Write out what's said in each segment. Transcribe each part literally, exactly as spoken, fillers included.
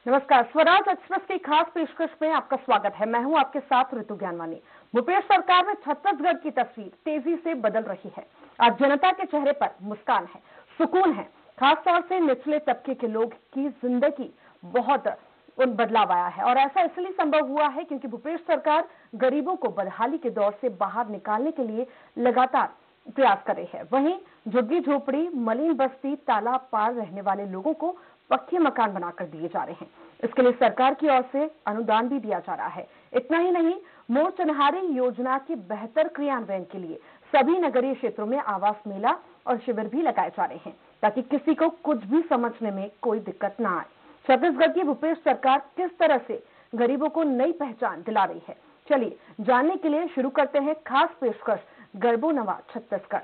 नमस्कार, स्वराज एक्सप्रेस की खास पेशकश में आपका स्वागत है। मैं हूं आपके साथ ऋतु ज्ञानवानी। भूपेश सरकार में छत्तीसगढ़ की तस्वीर तेजी से बदल रही है। आज जनता के चेहरे पर मुस्कान है, सुकून है। खासतौर से निचले तबके के लोग की जिंदगी बहुत उन बदलाव आया है और ऐसा इसलिए संभव हुआ है क्योंकि भूपेश सरकार गरीबों को बदहाली के दौर से बाहर निकालने के लिए लगातार प्रयास कर रही है। वहीं झुग्गी झोपड़ी, मलिन बस्ती, तालाब पार रहने वाले लोगों को पक्के मकान बनाकर दिए जा रहे हैं। इसके लिए सरकार की ओर से अनुदान भी दिया जा रहा है। इतना ही नहीं, मोर चिन्हारी योजना के बेहतर क्रियान्वयन के लिए सभी नगरीय क्षेत्रों में आवास मेला और शिविर भी लगाए जा रहे हैं ताकि किसी को कुछ भी समझने में कोई दिक्कत ना आए। छत्तीसगढ़ की भूपेश सरकार किस तरह से गरीबों को नई पहचान दिला रही है, चलिए जानने के लिए शुरू करते हैं खास पेशकश गरबो नवा छत्तीसगढ़।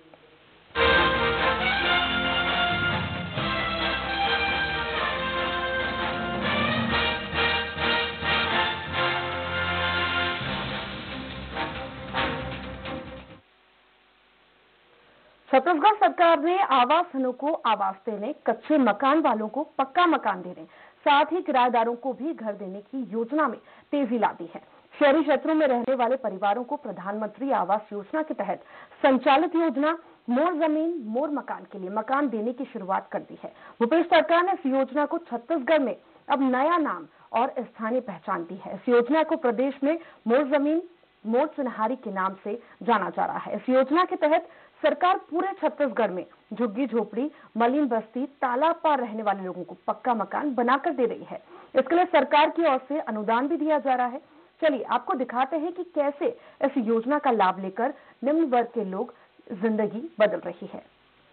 छत्तीसगढ़ सरकार ने आवासहीनों को आवास देने, कच्चे मकान वालों को पक्का मकान देने, साथ ही किराएदारों को भी घर देने की योजना में तेजी ला दी है। शहरी क्षेत्रों में रहने वाले परिवारों को प्रधानमंत्री आवास योजना के तहत संचालित योजना मोर जमीन मोर मकान के लिए मकान देने की शुरुआत कर दी है। भूपेश सरकार ने इस योजना को छत्तीसगढ़ में अब नया नाम और स्थानीय पहचान दी है। इस योजना को प्रदेश में मोर जमीन मोर चिन्हारी के नाम से जाना जा रहा है। इस योजना के तहत सरकार पूरे छत्तीसगढ़ में झुग्गी झोपड़ी, मलिन बस्ती, तालाब पार रहने वाले लोगों को पक्का मकान बनाकर दे रही है। इसके लिए सरकार की ओर से अनुदान भी दिया जा रहा है। चलिए आपको दिखाते हैं कि कैसे इस योजना का लाभ लेकर निम्न वर्ग के लोग जिंदगी बदल रही है।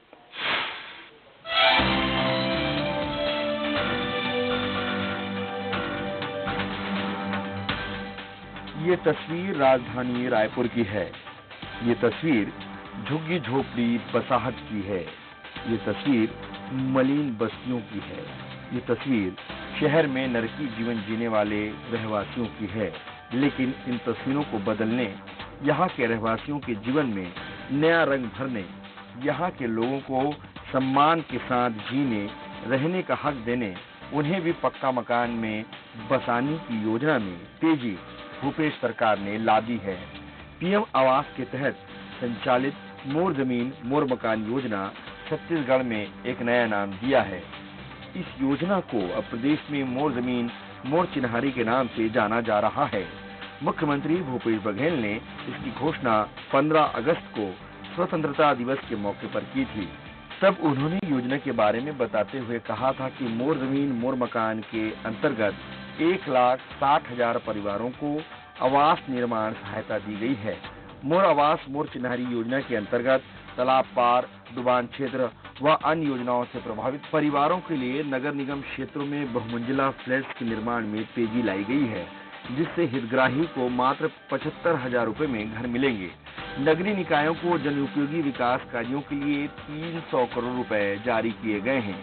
ये तस्वीर राजधानी रायपुर की है। ये तस्वीर झुग्गी झोपड़ी बसाहट की है। ये तस्वीर मलिन बस्तियों की है। ये तस्वीर शहर में नरकी जीवन जीने वाले रहवासियों की है। लेकिन इन तस्वीरों को बदलने, यहाँ के रहवासियों के जीवन में नया रंग भरने, यहाँ के लोगों को सम्मान के साथ जीने, रहने का हक देने, उन्हें भी पक्का मकान में बसाने की योजना में तेजी भूपेश सरकार ने ला दी है। पीएम आवास के तहत संचालित मोर जमीन मोर मकान योजना छत्तीसगढ़ में एक नया नाम दिया है। इस योजना को अब प्रदेश में मोर जमीन मोर चिन्हारी के नाम से जाना जा रहा है। मुख्यमंत्री भूपेश बघेल ने इसकी घोषणा पंद्रह अगस्त को स्वतंत्रता दिवस के मौके पर की थी। तब उन्होंने योजना के बारे में बताते हुए कहा था कि मोर जमीन मोर मकान के अंतर्गत एक लाख साठ हजार परिवारों को आवास निर्माण सहायता दी गई है। मोर आवास मोर चिन्हारी योजना के अंतर्गत तालाब पार, डुबान क्षेत्र व अन्य योजनाओं से प्रभावित परिवारों के लिए नगर निगम क्षेत्रों में बहुमंजिला फ्लैट्स के निर्माण में तेजी लाई गई है, जिससे हितग्राही को मात्र पचहत्तर हजार रुपए में घर मिलेंगे। नगरीय निकायों को जन उपयोगी विकास कार्यों के लिए तीन सौ करोड़ रुपए जारी किए गए हैं।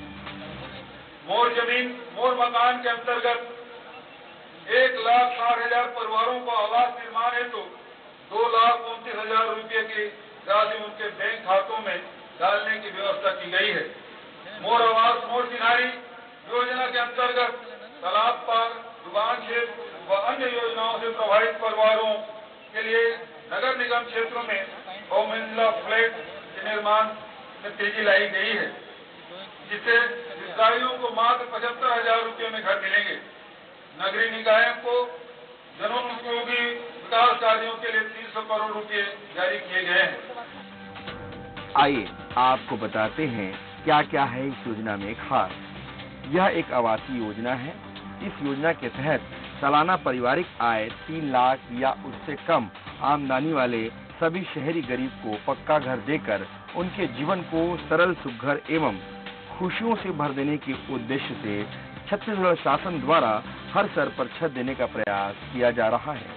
मोर जमीन मोर मकान के अंतर्गत एक लाख साठ हजार परिवारों को आवास निर्माण हेतु दो लाख उनतीस हजार रुपये की राशि उनके बैंक खातों में डालने की व्यवस्था की गई है। मोर आवास मोर चिन्हारी योजना के अंतर्गत तालाब पार, डुबान क्षेत्र व अन्य योजनाओं से प्रभावित परिवारों के लिए नगर निगम क्षेत्रों में बहुमंजिला फ्लैट के निर्माण में तेजी लाई गई है, जिससे हितग्राहियों को मात्र पचहत्तर हजार रुपये में घर मिलेंगे। नगरीय निकायों को जनोपयोगी विकास कार्यों के लिए तीन सौ करोड़ रुपए जारी किए गए हैं। आइए आपको बताते हैं क्या क्या है इस योजना में खास। यह एक आवासीय योजना है। इस योजना के तहत सालाना पारिवारिक आय तीन लाख या उससे कम आमदनी वाले सभी शहरी गरीब को पक्का घर देकर उनके जीवन को सरल, सुघर एवं खुशियों से भर देने के उद्देश्य से छत्तीसगढ़ शासन द्वारा हर स्तर पर छत देने का प्रयास किया जा रहा है।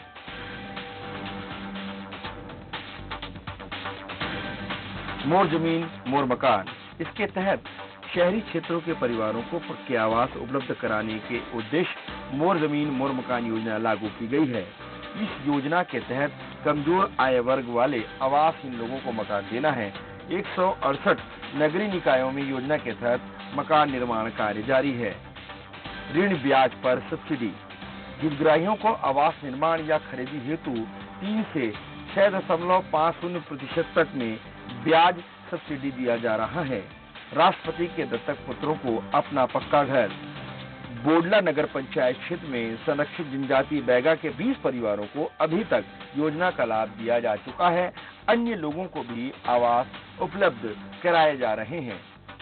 मोर जमीन मोर मकान, इसके तहत शहरी क्षेत्रों के परिवारों को पक्के आवास उपलब्ध कराने के उद्देश्य मोर जमीन मोर मकान योजना लागू की गई है। इस योजना के तहत कमजोर आय वर्ग वाले आवासहीन लोगों को मकान देना है। एक सौ अड़सठ नगरीय निकायों में योजना के तहत मकान निर्माण कार्य जारी है। ऋण ब्याज पर सब्सिडी। हितग्राहियों को आवास निर्माण या खरीदी हेतु तीन से छह दशमलव पाँच शून्य प्रतिशत तक में ब्याज सब्सिडी दिया जा रहा है। राष्ट्रपति के दत्तक पुत्रों को अपना पक्का घर। बोडला नगर पंचायत क्षेत्र में संरक्षित जनजाति बैगा के बीस परिवारों को अभी तक योजना का लाभ दिया जा चुका है। अन्य लोगों को भी आवास उपलब्ध कराए जा रहे हैं।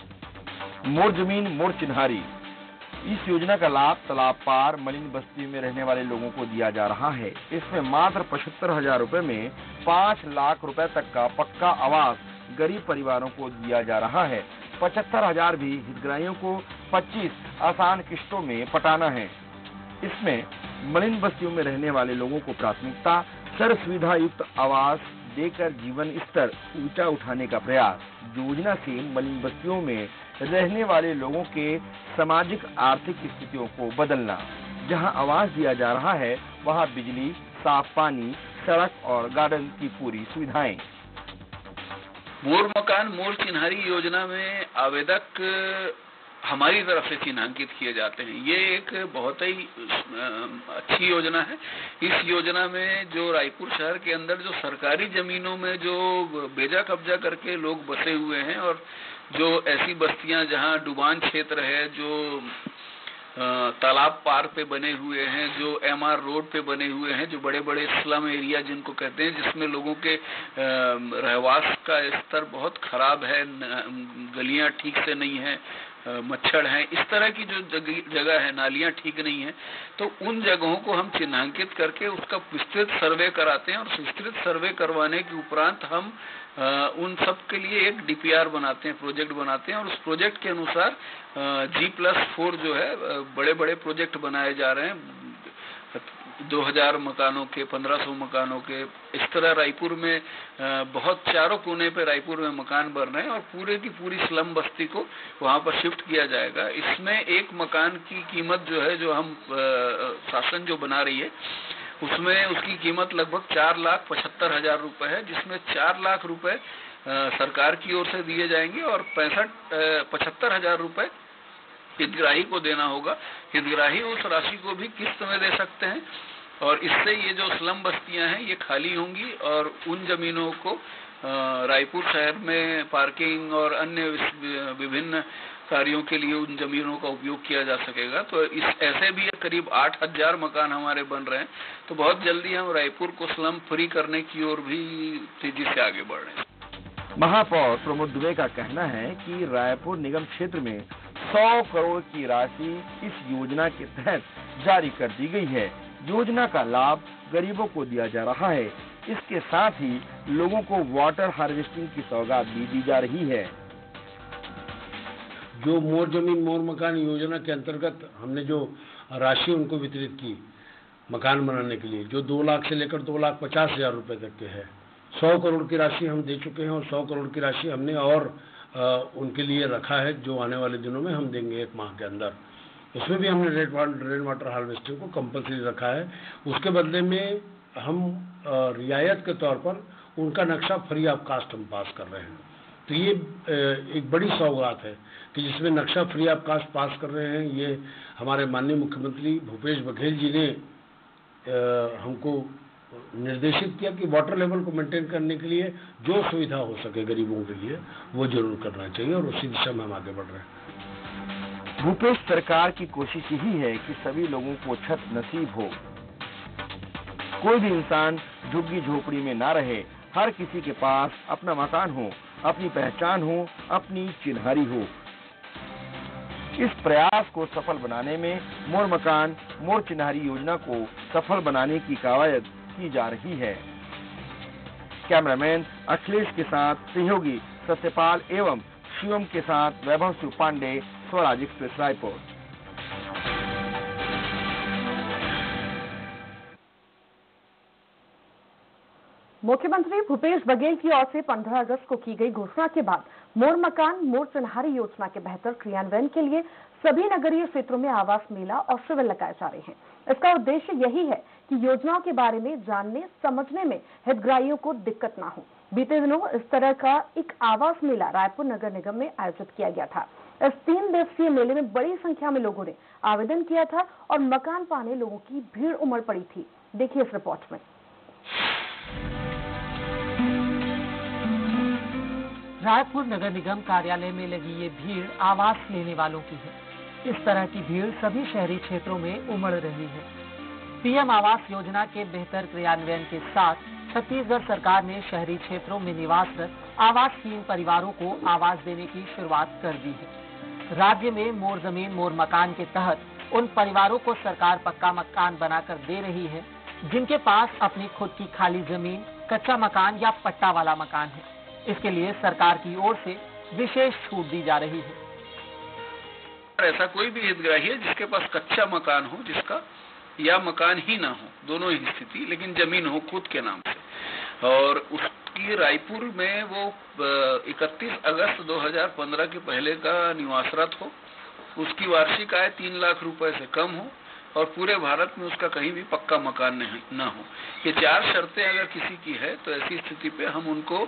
मोर जमीन मोर चिन्हारी, इस योजना का लाभ तालाब पार मलिन बस्ती में रहने वाले लोगों को दिया जा रहा है। इसमें मात्र पचहत्तर हजार रुपए में पाँच लाख रुपए तक का पक्का आवास गरीब परिवारों को दिया जा रहा है। पचहत्तर हजार भी हितग्राहियों को पच्चीस आसान किस्तों में पटाना है। इसमें मलिन बस्तियों में रहने वाले लोगों को प्राथमिकता, सर्व सुविधा युक्त आवास देकर जीवन स्तर ऊंचा उठाने का प्रयास। योजना से मलिन बस्तियों में रहने वाले लोगों के सामाजिक आर्थिक स्थितियों को बदलना। जहां आवास दिया जा रहा है वहां बिजली, साफ पानी, सड़क और गार्डन की पूरी सुविधाएं। मोर मकान मोर चिन्हारी योजना में आवेदक हमारी तरफ से चिन्हांकित किए जाते हैं। ये एक बहुत ही अच्छी योजना है। इस योजना में जो रायपुर शहर के अंदर जो सरकारी जमीनों में जो बेजा कब्जा करके लोग बसे हुए हैं और जो ऐसी बस्तियां जहां डुबान क्षेत्र है, जो तालाब पार पे बने हुए हैं, जो एमआर रोड पे बने हुए हैं, जो बड़े बड़े स्लम एरिया जिनको कहते हैं, जिसमें लोगों के रहवास का स्तर बहुत खराब है, गलियां ठीक से नहीं है, मच्छर हैं, इस तरह की जो जगह है, नालियां ठीक नहीं है, तो उन जगहों को हम चिन्हांकित करके उसका विस्तृत सर्वे कराते हैं और विस्तृत सर्वे करवाने के उपरांत हम आ, उन सब के लिए एक डीपीआर बनाते हैं, प्रोजेक्ट बनाते हैं और उस प्रोजेक्ट के अनुसार जी प्लस फोर जो है बड़े बड़े प्रोजेक्ट बनाए जा रहे हैं। दो हजार मकानों के, पंद्रह सौ मकानों के, इस तरह रायपुर में बहुत चारों कोने पे रायपुर में मकान बन रहे हैं और पूरे की पूरी स्लम बस्ती को वहां पर शिफ्ट किया जाएगा। इसमें एक मकान की कीमत जो है, जो हम शासन जो बना रही है, उसमें उसकी कीमत लगभग चार लाख पचहत्तर हजार रुपए है, जिसमें चार लाख रुपए सरकार की ओर से दिए जाएंगे और पैंसठ पचहत्तर हजार रुपए हितग्राही को देना होगा। हितग्राही उस राशि को भी किस्त में दे सकते हैं और इससे ये जो स्लम बस्तियां हैं ये खाली होंगी और उन जमीनों को रायपुर शहर में पार्किंग और अन्य विभिन्न कार्यों के लिए उन जमीनों का उपयोग किया जा सकेगा। तो इस ऐसे भी करीब आठ हजार मकान हमारे बन रहे हैं, तो बहुत जल्दी हम रायपुर को स्लम फ्री करने की ओर भी तेजी से आगे बढ़ रहे हैं। महापौर प्रमोद दुबे का कहना है कि रायपुर निगम क्षेत्र में सौ करोड़ की राशि इस योजना के तहत जारी कर दी गई है। योजना का लाभ गरीबों को दिया जा रहा है। इसके साथ ही लोगों को वाटर हार्वेस्टिंग की सौगात भी दी जा रही है। जो मोर जमीन मोर मकान योजना के अंतर्गत हमने जो राशि उनको वितरित की मकान बनाने के लिए, जो दो लाख से लेकर दो लाख पचास हजार रुपए तक के है, सौ करोड़ की राशि हम दे चुके हैं और सौ करोड़ की राशि हमने और आ, उनके लिए रखा है, जो आने वाले दिनों में हम देंगे एक माह के अंदर। उसमें भी हमने rain water rain water harvesting को कंपलसरी रखा है। उसके बदले में हम रियायत के तौर पर उनका नक्शा फ्री ऑफ कास्ट हम पास कर रहे हैं। तो ये एक बड़ी सौगात है कि जिसमें नक्शा फ्री ऑफ कास्ट पास कर रहे हैं। ये हमारे माननीय मुख्यमंत्री भूपेश बघेल जी ने हमको निर्देशित किया कि वाटर लेवल को मेंटेन करने के लिए जो सुविधा हो सके गरीबों के लिए वो जरूर करना चाहिए और उसी दिशा में हम आगे बढ़ रहे हैं। भूपेश सरकार की कोशिश यही है कि सभी लोगों को छत नसीब हो, कोई भी इंसान झुग्गी झोपड़ी में ना रहे, हर किसी के पास अपना मकान हो, अपनी पहचान हो, अपनी चिन्हारी हो। इस प्रयास को सफल बनाने में मोर मकान मोर चिन्हारी योजना को सफल बनाने की कवायद की जा रही है। कैमरामैन अखिलेश के साथ सहयोगी सत्यपाल एवं शिवम के साथ वैभव शिव पांडे, स्वराज एक्सप्रेस रायपुर। मुख्यमंत्री भूपेश बघेल की ओर से पंद्रह अगस्त को की गई घोषणा के बाद मोर मकान मोर चिन्हारी योजना के बेहतर क्रियान्वयन के लिए सभी नगरीय क्षेत्रों में आवास मेला और शिविर लगाए जा रहे हैं। इसका उद्देश्य यही है कि योजनाओं के बारे में जानने समझने में हितग्राहियों को दिक्कत ना हो। बीते दिनों इस तरह का एक आवास मेला रायपुर नगर निगम में आयोजित किया गया था। इस तीन दिवसीय मेले में बड़ी संख्या में लोगों ने आवेदन किया था और मकान पाने लोगों की भीड़ उमड़ पड़ी थी। देखिए इस रिपोर्ट में। रायपुर नगर निगम कार्यालय में लगी ये भीड़ आवास लेने वालों की है। इस तरह की भीड़ सभी शहरी क्षेत्रों में उमड़ रही है। पीएम आवास योजना के बेहतर क्रियान्वयन के साथ छत्तीसगढ़ सरकार ने शहरी क्षेत्रों में निवासरत आवासहीन परिवारों को आवास देने की शुरुआत कर दी है। राज्य में मोर जमीन मोर मकान के तहत उन परिवारों को सरकार पक्का मकान बनाकर दे रही है जिनके पास अपनी खुद की खाली जमीन, कच्चा मकान या पट्टा वाला मकान है। इसके लिए सरकार की ओर से विशेष छूट दी जा रही है। ऐसा कोई भी हितग्राही है जिसके पास कच्चा मकान हो, जिसका या मकान ही ना हो, दोनों ही स्थिति, लेकिन जमीन हो खुद के नाम से, और उसकी रायपुर में वो इकतीस अगस्त दो हज़ार पंद्रह के पहले का निवासरत हो, उसकी वार्षिक आय तीन लाख रुपए से कम हो और पूरे भारत में उसका कहीं भी पक्का मकान नहीं ना हो। ये चार शर्तें अगर किसी की है तो ऐसी स्थिति पे हम उनको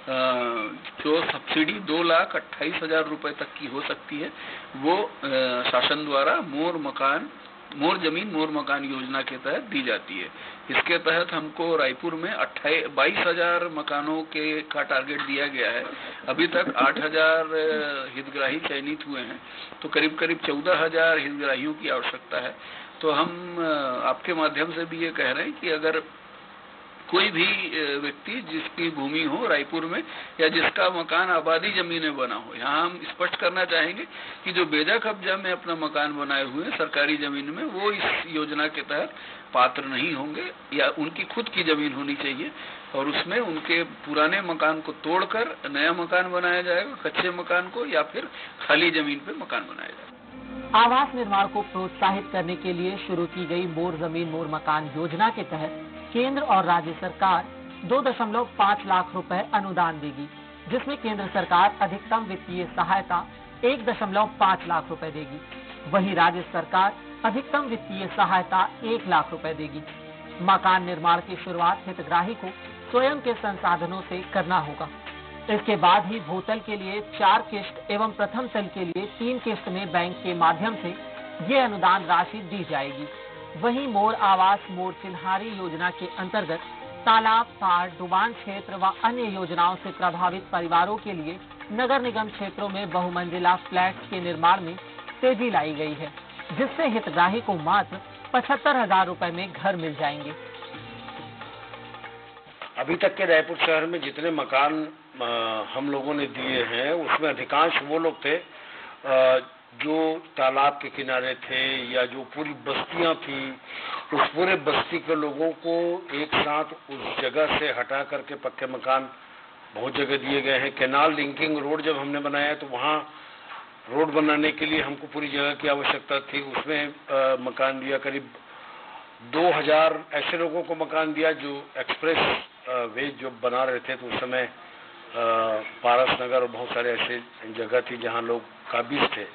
जो सब्सिडी दो लाख अट्ठाईस हजार रुपए तक की हो सकती है वो शासन द्वारा मोर मकान मोर जमीन मोर मकान योजना के तहत दी जाती है। इसके तहत हमको रायपुर में अट्ठाईस बाईस हजार मकानों के का टारगेट दिया गया है। अभी तक आठ हजार हितग्राही चयनित हुए हैं, तो करीब करीब चौदह हजार हितग्राहियों की आवश्यकता है। तो हम आपके माध्यम से भी ये कह रहे हैं कि अगर कोई भी व्यक्ति जिसकी भूमि हो रायपुर में या जिसका मकान आबादी जमीन में बना हो, यहाँ हम स्पष्ट करना चाहेंगे कि जो बेजा कब्जा में अपना मकान बनाए हुए सरकारी जमीन में, वो इस योजना के तहत पात्र नहीं होंगे, या उनकी खुद की जमीन होनी चाहिए और उसमें उनके पुराने मकान को तोड़कर नया मकान बनाया जाएगा, कच्चे मकान को, या फिर खाली जमीन पे मकान बनाया जाएगा। आवास निर्माण को प्रोत्साहित करने के लिए शुरू की गई मोर जमीन मोर मकान योजना के तहत केंद्र और राज्य सरकार दो दशमलव पाँच लाख रुपए अनुदान देगी, जिसमें केंद्र सरकार अधिकतम वित्तीय सहायता एक दशमलव पाँच लाख रुपए देगी, वहीं राज्य सरकार अधिकतम वित्तीय सहायता एक लाख रुपए देगी। मकान निर्माण की शुरुआत हितग्राही को स्वयं के संसाधनों से करना होगा। इसके बाद ही भूतल के लिए चार किस्त एवं प्रथम तल के लिए तीन किस्त में बैंक के माध्यम से ये अनुदान राशि दी जाएगी। वहीं मोर आवास मोर चिन्हारी योजना के अंतर्गत तालाब, पहाड़, डुबान क्षेत्र व अन्य योजनाओं से प्रभावित परिवारों के लिए नगर निगम क्षेत्रों में बहुमंजिला फ्लैट्स के निर्माण में तेजी लाई गई है, जिससे हितग्राही को मात्र पचहत्तर हजार रुपए में घर मिल जाएंगे। अभी तक के रायपुर शहर में जितने मकान आ, हम लोगों ने दिए हैं उसमें अधिकांश वो लोग थे आ, जो तालाब के किनारे थे या जो पूरी बस्तियां थी, उस पूरे बस्ती के लोगों को एक साथ उस जगह से हटा करके पक्के मकान बहुत जगह दिए गए हैं। कैनाल लिंकिंग रोड जब हमने बनाया तो वहाँ रोड बनाने के लिए हमको पूरी जगह की आवश्यकता थी, उसमें आ, मकान दिया। करीब दो हजार ऐसे लोगों को मकान दिया जो एक्सप्रेस वे जो बना रहे थे, तो उस समय पारस नगर और बहुत सारे ऐसे जगह थी जहाँ लोग काबिज थे।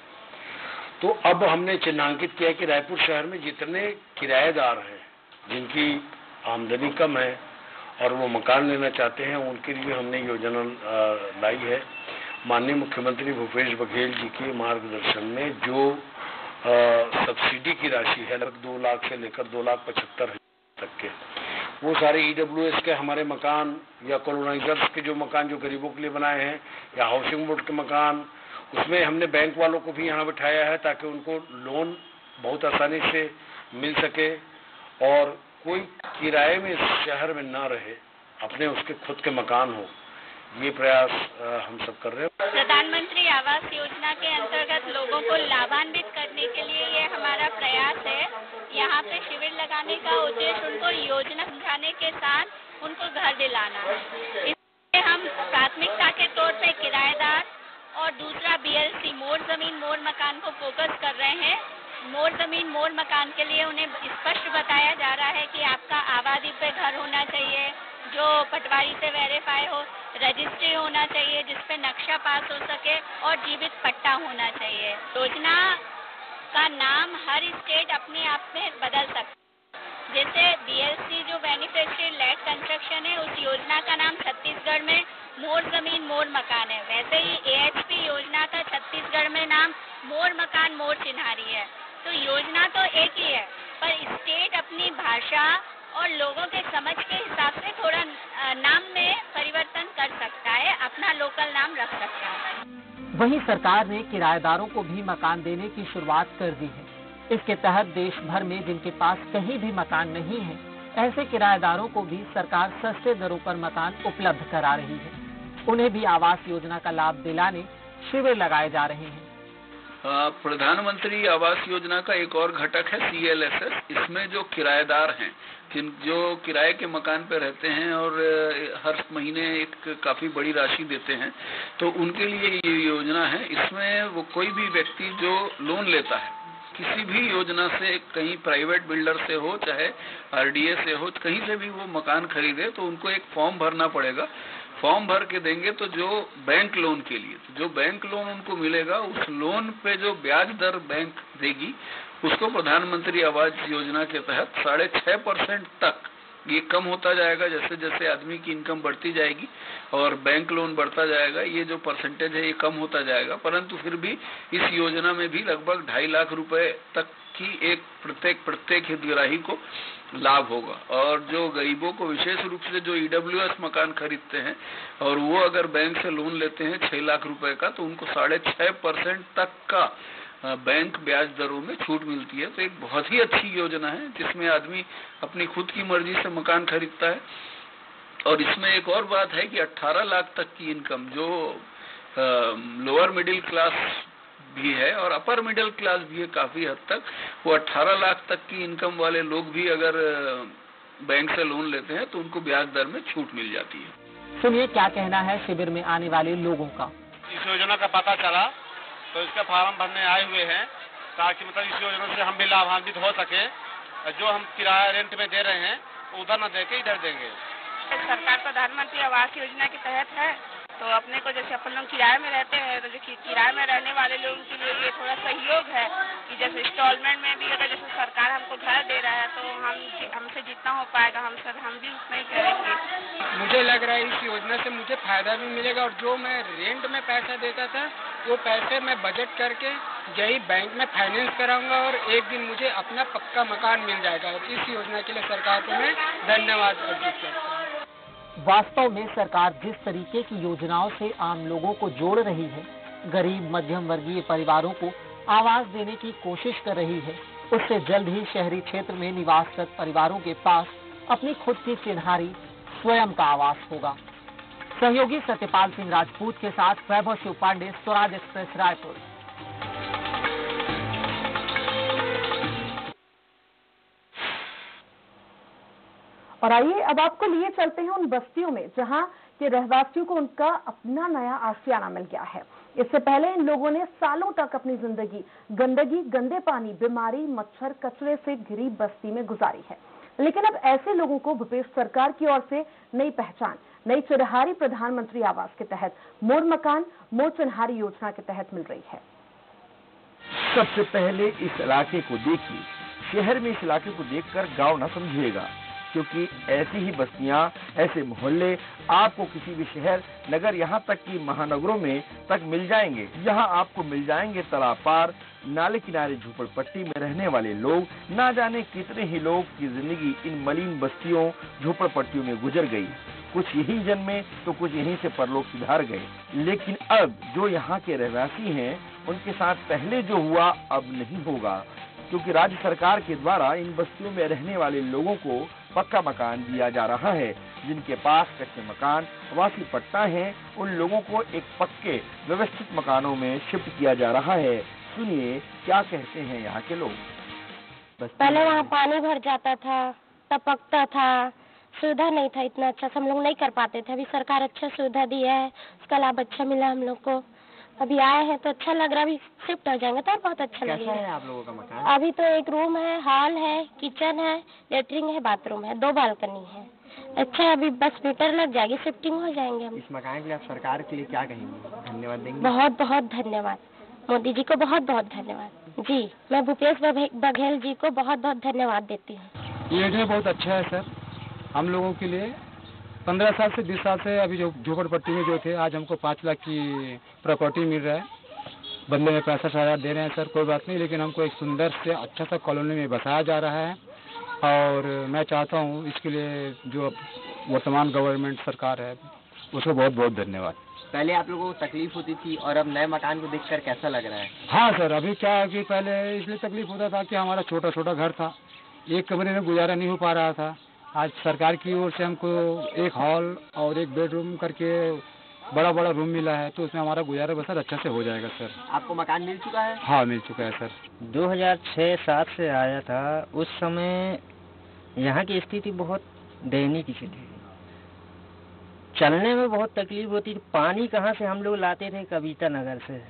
तो अब हमने चिन्हांकित किया कि रायपुर शहर में जितने किराएदार हैं जिनकी आमदनी कम है और वो मकान लेना चाहते हैं, उनके लिए हमने योजना लाई है। माननीय मुख्यमंत्री भूपेश बघेल जी के मार्गदर्शन में जो आ, सब्सिडी की राशि है लगभग दो लाख से लेकर दो लाख पचहत्तर हजार तक के, वो सारे ईडब्ल्यूएस के हमारे मकान या कॉलोनाइजर्स के जो मकान जो गरीबों के लिए बनाए हैं या हाउसिंग बोर्ड के मकान, उसमें हमने बैंक वालों को भी यहाँ बिठाया है ताकि उनको लोन बहुत आसानी से मिल सके और कोई किराए में शहर में ना रहे, अपने उसके खुद के मकान हो। ये प्रयास हम सब कर रहे हैं। प्रधानमंत्री आवास योजना के अंतर्गत लोगों को लाभान्वित करने के लिए ये हमारा प्रयास है। यहाँ पे शिविर लगाने का उद्देश्य उनको योजना समझाने के साथ उनको घर दिलाना है। इसलिए हम प्राथमिकता के तौर पे किराएदार और दूसरा बीएलसी मोर जमीन मोर मकान को फोकस कर रहे हैं। मोर जमीन मोर मकान के लिए उन्हें स्पष्ट बताया जा रहा है कि आपका आबादी पे घर होना चाहिए जो पटवारी से वेरीफाई हो, रजिस्ट्री होना चाहिए जिसपे नक्शा पास हो सके और जीवित पट्टा होना चाहिए। योजना का नाम हर स्टेट अपने आप में बदल सकता है। जैसे बीएलसी जो बेनिफिशियरी लैंड कंस्ट्रक्शन है, उस योजना का नाम छत्तीसगढ़ में मोर जमीन मोर मकान है। वैसे ही एएचपी योजना का छत्तीसगढ़ में नाम मोर मकान मोर चिन्हारी है। तो योजना तो एक ही है, पर स्टेट अपनी भाषा और लोगों के समझ के हिसाब से थोड़ा नाम में परिवर्तन कर सकता है, अपना लोकल नाम रख सकता है। वहीं सरकार ने किराएदारों को भी मकान देने की शुरुआत कर दी है। इसके तहत देश भर में जिनके पास कहीं भी मकान नहीं है, ऐसे किराएदारों को भी सरकार सस्ते दरों पर मकान उपलब्ध करा रही है। उन्हें भी आवास योजना का लाभ दिलाने शिविर लगाए जा रहे हैं। प्रधानमंत्री आवास योजना का एक और घटक है सी एल एस एस। इसमें जो किराएदार हैं, जिन जो किराए के मकान पे रहते हैं और हर महीने एक काफी बड़ी राशि देते हैं, तो उनके लिए ये योजना है। इसमें वो कोई भी व्यक्ति जो लोन लेता है किसी भी योजना से, कहीं प्राइवेट बिल्डर से हो चाहे आर डी ए से हो, कहीं से भी वो मकान खरीदे तो उनको एक फॉर्म भरना पड़ेगा। फॉर्म भर के देंगे तो जो बैंक लोन के लिए तो जो बैंक लोन उनको मिलेगा, उस लोन पे जो ब्याज दर बैंक देगी उसको प्रधानमंत्री आवास योजना के तहत साढ़े छह परसेंट तक ये कम होता जाएगा। जैसे जैसे आदमी की इनकम बढ़ती जाएगी और बैंक लोन बढ़ता जाएगा, ये जो परसेंटेज है ये कम होता जाएगा। परंतु फिर भी इस योजना में भी लगभग ढाई लाख रुपए तक की एक प्रत्येक प्रत्येक हितग्राही को लाभ होगा। और जो गरीबों को विशेष रूप से जो ई डब्ल्यू एस मकान खरीदते हैं और वो अगर बैंक से लोन लेते हैं छह लाख रुपए का, तो उनको साढ़े छह परसेंट तक का बैंक ब्याज दरों में छूट मिलती है। तो एक बहुत ही अच्छी योजना है जिसमें आदमी अपनी खुद की मर्जी से मकान खरीदता है। और इसमें एक और बात है कि अठारह लाख तक की इनकम जो लोअर मिडिल क्लास भी है और अपर मिडिल क्लास भी है काफी हद तक, वो अठारह लाख तक की इनकम वाले लोग भी अगर बैंक से लोन लेते हैं तो उनको ब्याज दर में छूट मिल जाती है। सुनिए क्या कहना है शिविर में आने वाले लोगों का। इस योजना का पता चला तो इसका फार्म भरने आए हुए हैं ताकि मतलब इस योजना से हम भी लाभान्वित हो सके। जो हम किराया रेंट में दे रहे हैं उधर न दे के इधर देंगे। सरकार प्रधानमंत्री आवास योजना के तहत है, तो अपने को जैसे अपन लोग किराए में रहते हैं तो जो किराए में रहने वाले लोगों के लिए ये थोड़ा सहयोग है कि जैसे इंस्टॉलमेंट में भी अगर जैसे सरकार हमको घर दे रहा है तो हम हमसे जितना हो पाएगा हम सर हम भी उतना ही करेंगे। मुझे लग रहा है इस योजना से मुझे फायदा भी मिलेगा और जो मैं रेंट में पैसा देता था वो पैसे मैं बजट करके यही बैंक में फाइनेंस कराऊंगा और एक दिन मुझे अपना पक्का मकान मिल जाएगा। और इस योजना के लिए सरकार को मैं धन्यवाद अर्पित करता हूँ। वास्तव में सरकार जिस तरीके की योजनाओं से आम लोगों को जोड़ रही है, गरीब मध्यम वर्गीय परिवारों को आवास देने की कोशिश कर रही है, उससे जल्द ही शहरी क्षेत्र में निवासरत परिवारों के पास अपनी खुद की चिन्हारी स्वयं का आवास होगा। सहयोगी सत्यपाल सिंह राजपूत के साथ वैभव शिव पांडे, स्वराज एक्सप्रेस, रायपुर। और आइए अब आपको लिए चलते हैं उन बस्तियों में जहां के रहवासियों को उनका अपना नया आशियाना मिल गया है। इससे पहले इन लोगों ने सालों तक अपनी जिंदगी गंदगी, गंदे पानी, बीमारी, मच्छर, कचरे से घिरी बस्ती में गुजारी है। लेकिन अब ऐसे लोगों को भूपेश सरकार की ओर से नई पहचान, नई चिन्हारी प्रधानमंत्री आवास के तहत मोर मकान मोर चिन्हारी योजना के तहत मिल रही है। सबसे पहले इस इलाके को देखिए। शहर में इस इलाके को देखकर गांव न समझिएगा, क्योंकि ऐसी ही बस्तियां, ऐसे मोहल्ले आपको किसी भी शहर, नगर, यहाँ तक कि महानगरों में तक मिल जाएंगे। यहाँ आपको मिल जाएंगे तालाब पार, नाले किनारे झोपड़पट्टी में रहने वाले लोग। ना जाने कितने ही लोग की जिंदगी इन मलिन बस्तियों, झोपड़पट्टियों में गुजर गई। कुछ यहीं जन्मे तो कुछ यहीं से परलोक सिधार गए। लेकिन अब जो यहाँ के रहवासी हैं, उनके साथ पहले जो हुआ अब नहीं होगा, क्योंकि राज्य सरकार के द्वारा इन बस्तियों में रहने वाले लोगों को पक्का मकान दिया जा रहा है। जिनके पास कच्चे मकान, वासी पट्टा हैं, उन लोगों को एक पक्के व्यवस्थित मकानों में शिफ्ट किया जा रहा है। सुनिए क्या कहते हैं यहाँ के लोग। पहले वहाँ पानी भर जाता था, टपकता था, सुविधा नहीं था इतना अच्छा, हम लोग नहीं कर पाते थे। अभी सरकार अच्छा सुविधा दिया है, उसका लाभ अच्छा मिला हम लोग को। अभी आए हैं तो अच्छा लग रहा है, अभी शिफ्ट हो जाएंगे तो बहुत अच्छा लगेगा। कैसा है आप लोगों का मकान? अभी तो एक रूम है, हॉल है, किचन है, लेटरिन है, बाथरूम है, दो बालकनी है। अच्छा है, अभी बस मीटर लग जाएगी, शिफ्टिंग हो जाएंगे हम। इस मकान के लिए आप सरकार के लिए क्या कहेंगे? धन्यवाद देंगे? बहुत बहुत धन्यवाद मोदी जी को, बहुत बहुत धन्यवाद जी। मैं भूपेश बघेल जी को बहुत बहुत धन्यवाद देती हूँ। ये योजना बहुत अच्छा है सर, हम लोगों के लिए पंद्रह साल से बीस साल से अभी जो झोपड़पट्टी में जो थे, आज हमको पाँच लाख की प्रॉपर्टी मिल रहा है, बदले में पैंसठ हज़ार दे रहे हैं सर, कोई बात नहीं, लेकिन हमको एक सुंदर से अच्छा सा कॉलोनी में बसाया जा रहा है। और मैं चाहता हूँ इसके लिए जो वर्तमान गवर्नमेंट सरकार है उसको बहुत बहुत धन्यवाद। पहले आप लोगों को तकलीफ होती थी और अब नए मकान को देखकर कैसा लग रहा है? हाँ सर, अभी क्या है कि पहले इसलिए तकलीफ होता था कि हमारा छोटा छोटा घर था, एक कमरे में गुजारा नहीं हो पा रहा था। आज सरकार की ओर से हमको एक हॉल और एक बेडरूम करके बड़ा बड़ा रूम मिला है, तो उसमें हमारा गुजारा बसर अच्छा से हो जाएगा सर। आपको मकान मिल चुका है? हाँ मिल चुका है सर। दो हज़ार छह सात से आया था, उस समय यहाँ की स्थिति बहुत दयनीय की थी, चलने में बहुत तकलीफ होती थी। पानी कहाँ से हम लोग लाते थे? कविता नगर से।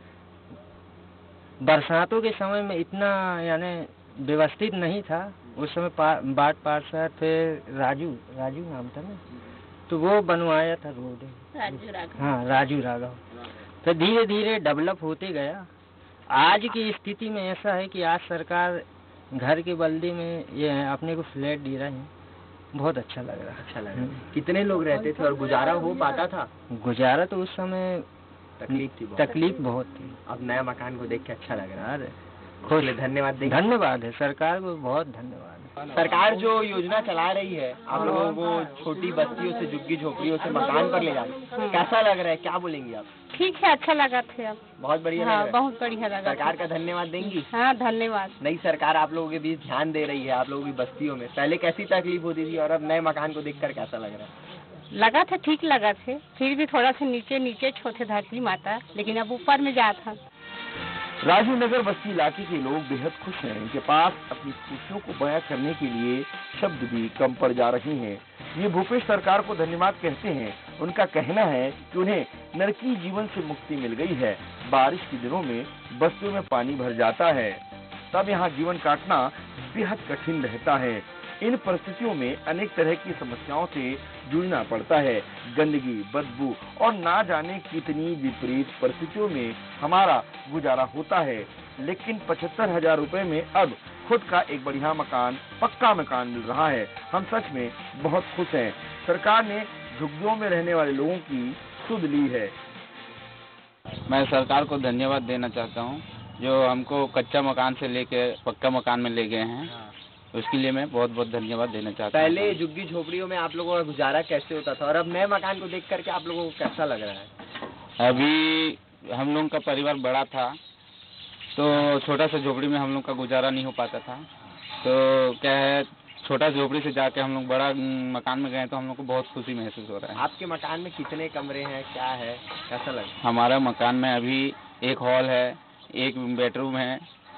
बरसातों के समय में इतना यानी व्यवस्थित नहीं था उस समय। बाट पार्षद फिर राजू राजू नाम था ना, तो वो बनवाया था रोड, राजू राघव। हाँ राजू राघव। तो धीरे धीरे डेवलप होते गया। आज की स्थिति में ऐसा है कि आज सरकार घर के बल्दी में ये अपने को फ्लैट दे रहे हैं, बहुत अच्छा लग रहा है। अच्छा लग रहा है। कितने लोग रहते थे और गुजारा हो पाता था? गुजारा तो उस समय तकलीफ थी बहुत। तकलीफ बहुत थी। अब नया मकान को देख के अच्छा लग रहा है। खुश, धन्यवाद देंगे। धन्यवाद है सरकार को, बहुत धन्यवाद है। सरकार जो योजना चला रही है आप लोगों को छोटी बस्तियों से झुग्गी झोपड़ियों से मकान पर ले जाना, कैसा लग रहा है, क्या बोलेंगी आप? ठीक है, अच्छा लगा थे। अब बहुत बढ़िया हाँ, लग रहा है। बहुत बढ़िया लगा। सरकार का धन्यवाद देंगी? हाँ धन्यवाद। नई सरकार आप लोगों के बीच ध्यान दे रही है आप लोगों की बस्तियों में। पहले कैसी तकलीफ होती थी और अब नए मकान को देखकर कैसा लग रहा है? लगा था ठीक लगा थे, फिर भी थोड़ा सा नीचे नीचे छोटे धरती माता, लेकिन अब ऊपर में जा था। राजीव नगर बस्ती इलाके के लोग बेहद खुश हैं। इनके पास अपनी खुशियों को बयां करने के लिए शब्द भी कम पड़ जा रहे हैं। ये भूपेश सरकार को धन्यवाद कहते हैं। उनका कहना है कि उन्हें नरकी जीवन से मुक्ति मिल गई है। बारिश के दिनों में बस्तियों में पानी भर जाता है, तब यहाँ जीवन काटना बेहद कठिन रहता है। इन परिस्थितियों में अनेक तरह की समस्याओं से जूझना पड़ता है। गंदगी, बदबू और ना जाने कितनी विपरीत परिस्थितियों में हमारा गुजारा होता है, लेकिन पचहत्तर हजार रुपए में अब खुद का एक बढ़िया मकान, पक्का मकान मिल रहा है। हम सच में बहुत खुश हैं। सरकार ने झुग्गियों में रहने वाले लोगों की सुध ली है। मैं सरकार को धन्यवाद देना चाहता हूँ जो हमको कच्चा मकान से लेके पक्का मकान में ले गए हैं, उसके लिए मैं बहुत बहुत धन्यवाद देना चाहता हूँ। पहले झुग्गी झोपड़ियों में आप लोगों का गुजारा कैसे होता था और अब नए मकान को देख करके आप लोगों को कैसा लग रहा है? अभी हम लोगों का परिवार बड़ा था तो छोटा सा झोपड़ी में हम लोग का गुजारा नहीं हो पाता था, तो क्या है छोटा झोपड़ी से जाके हम लोग बड़ा मकान में गए तो हम लोग को बहुत खुशी महसूस हो रहा है। आपके मकान में कितने कमरे हैं, क्या है, कैसा लगा? हमारा मकान में अभी एक हॉल है, एक बेडरूम है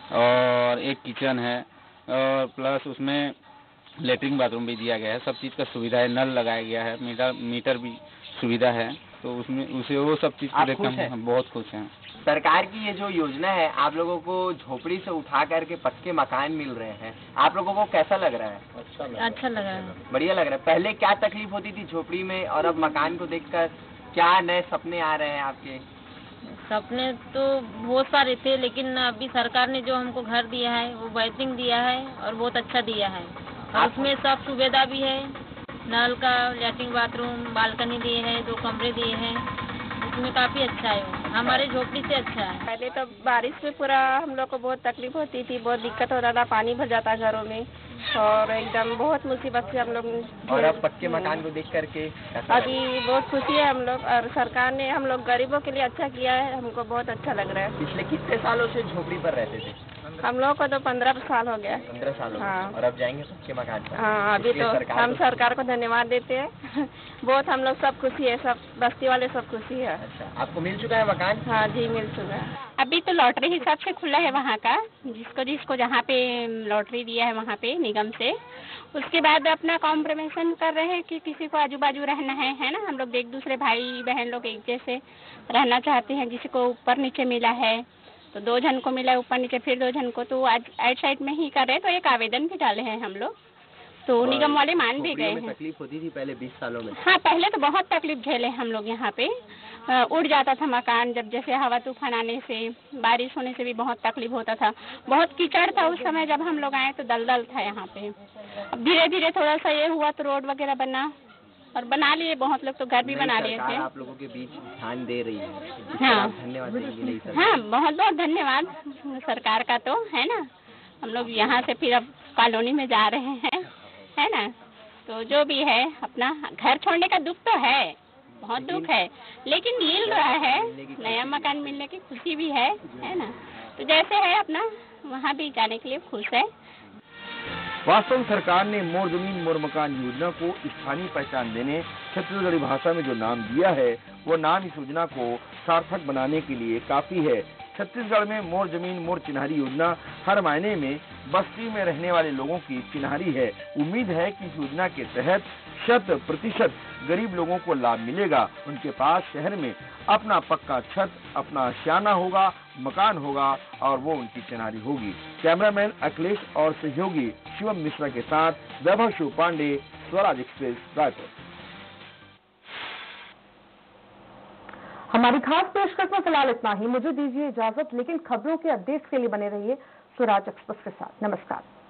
और एक किचन है और प्लस उसमें लेटरिन बाथरूम भी दिया गया है। सब चीज़ का सुविधा है, नल लगाया गया है, मीटर मीटर भी सुविधा है, तो उसमें उसे वो सब चीज़ को देखकर हम बहुत खुश हैं। सरकार की ये जो योजना है आप लोगों को झोपड़ी से उठा करके पक्के मकान मिल रहे हैं, आप लोगों को कैसा लग रहा है? अच्छा लग अच्छा लग रहा है। बढ़िया लग रहा है। पहले क्या तकलीफ होती थी झोपड़ी में और अब मकान को देखकर क्या नए सपने आ रहे हैं आपके? सपने तो बहुत सारे थे, लेकिन अभी सरकार ने जो हमको घर दिया है वो बेहतरीन दिया है और बहुत अच्छा दिया है। और उसमें सब सुविधा भी है, नल का, लैट्रिन बाथरूम, बालकनी दिए हैं, दो कमरे दिए हैं, उसमें काफ़ी अच्छा है वो, हमारे झोपड़ी से अच्छा है। पहले तो बारिश में पूरा हम लोग को बहुत तकलीफ होती थी, बहुत दिक्कत होता था, पानी भर जाता घरों में और एकदम बहुत मुसीबत से हम लोग। और अब पक्के मकान को देख करके अभी बहुत खुशी है हम लोग, और सरकार ने हम लोग गरीबों के लिए अच्छा किया है, हमको बहुत अच्छा लग रहा है। पिछले कितने सालों से झोपड़ी पर रहते थे? हम लोग को तो पंद्रह साल हो गया। पंद्रह साल हो गए। हाँ। और अब जाएंगे पक्के मकान पर? हाँ, अभी तो सरकार हम सरकार को धन्यवाद देते हैं। बहुत हम लोग सब खुशी है, सब बस्ती वाले सब खुशी है। अच्छा, आपको मिल चुका है मकान? हाँ जी, मिल चुका है। अभी तो लॉटरी हिसाब से खुला है वहाँ का, जिसको जिसको जहाँ पे लॉटरी दिया है वहाँ पे निगम से। उसके बाद अपना कॉम्प्रोमेशन कर रहे हैं कि किसी को आजू बाजू रहना है, है ना। हम लोग एक दूसरे भाई बहन लोग एक जैसे रहना चाहते हैं। जिसी को ऊपर नीचे मिला है तो दो जन को मिला ऊपर नीचे, फिर दो जन को, तो आज आइट साइड में ही कर रहे हैं। तो एक आवेदन भी डाले हैं हम लोग, तो निगम वाले मान भी गए हैं। तकलीफ होती थी पहले बीस सालों में? हाँ, पहले तो बहुत तकलीफ झेले हम लोग यहाँ पे। उड़ जाता था मकान, जब जैसे हवा तूफान आने से, बारिश होने से भी बहुत तकलीफ होता था। बहुत कीचड़ था उस समय, जब हम लोग आए तो दलदल था यहाँ पे। धीरे धीरे थोड़ा सा ये हुआ तो रोड वगैरह बना, और बना लिए बहुत लोग तो घर भी बना लिए थे। आप लोगों के बीच ध्यान दे रही है, हाँ धन्यवाद देंगे। नहीं सर, हाँ बहुत बहुत धन्यवाद सरकार का, तो है ना। हम लोग यहाँ से फिर अब कॉलोनी में जा रहे हैं, है ना। तो जो भी है, अपना घर छोड़ने का दुख तो है, बहुत दुख है, लेकिन मिल रहा है, नया मकान मिलने की खुशी भी है, है ना। तो जैसे है अपना वहाँ भी जाने के लिए खुश है। वास्तव में सरकार ने मोर जमीन मोर मकान योजना को स्थानीय पहचान देने छत्तीसगढ़ी भाषा में जो नाम दिया है, वो नाम इस योजना को सार्थक बनाने के लिए काफी है। छत्तीसगढ़ में मोर जमीन मोर चिन्हारी योजना हर मायने में बस्ती में रहने वाले लोगों की चिन्हारी है। उम्मीद है कि इस योजना के तहत शत प्रतिशत गरीब लोगों को लाभ मिलेगा। उनके पास शहर में अपना पक्का छत, अपना आशियाना होगा, मकान होगा और वो उनकी चिन्हारी होगी। कैमरामैन अखिलेश और सहयोगी शिवम मिश्रा के साथ वैभव शिव पांडे, स्वराज एक्सप्रेस, रायपुर। हमारी खास पेशकश में फिलहाल इतना ही। मुझे दीजिए इजाजत, लेकिन खबरों के अपडेट्स के लिए बने रहिए स्वराज एक्सप्रेस के साथ। नमस्कार।